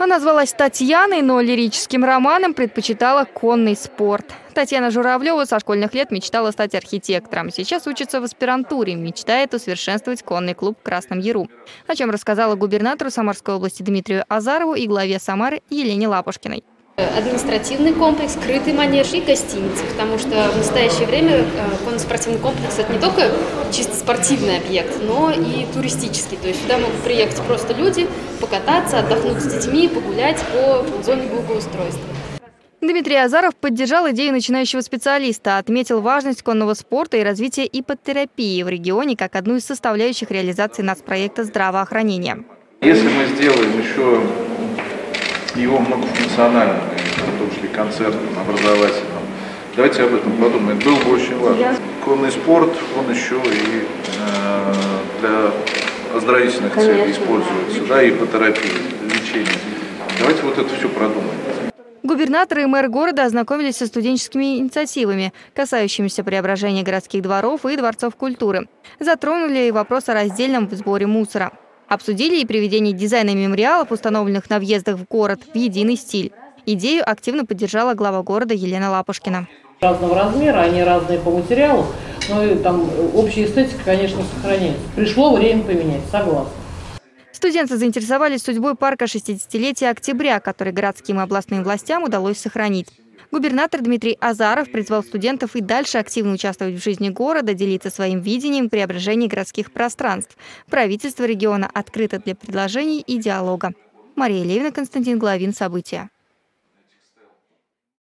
Она звалась Татьяной, но лирическим романом предпочитала конный спорт. Татьяна Журавлева со школьных лет мечтала стать архитектором. Сейчас учится в аспирантуре, мечтает усовершенствовать конный клуб в Красном Яру. О чем рассказала губернатору Самарской области Дмитрию Азарову и главе Самары Елене Лапушкиной. Административный комплекс, крытый манеж и гостиница, потому что в настоящее время конно-спортивный комплекс – это не только чисто спортивный объект, но и туристический. То есть сюда могут приехать просто люди, покататься, отдохнуть с детьми, погулять по зоне благоустройства. Дмитрий Азаров поддержал идею начинающего специалиста, отметил важность конного спорта и развития иппотерапии в регионе как одну из составляющих реализации нацпроекта здравоохранения. Если мы сделаем еще его многофункциональным, в том числе концертным, образовательным, давайте об этом подумаем. Это было бы очень важно. Конный спорт, он еще и для оздоровительных целей используется, да, и по терапии, лечению. Давайте вот это все продумаем. Губернатор и мэр города ознакомились со студенческими инициативами, касающимися преображения городских дворов и дворцов культуры. Затронули и вопрос о раздельном сборе мусора. Обсудили и приведение дизайна мемориалов, установленных на въездах в город, в единый стиль. Идею активно поддержала глава города Елена Лапушкина. Разного размера, они разные по материалу, но там общая эстетика, конечно, сохраняется. Пришло время поменять, согласна. Студенты заинтересовались судьбой парка 60-летия Октября, который городским и областным властям удалось сохранить. Губернатор Дмитрий Азаров призвал студентов и дальше активно участвовать в жизни города, делиться своим видением преображения городских пространств. Правительство региона открыто для предложений и диалога. Мария Левина, Константин Головин. События.